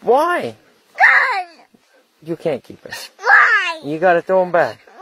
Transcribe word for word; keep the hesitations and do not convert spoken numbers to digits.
Why? Cause. You can't keep it. Why? You gotta throw them back.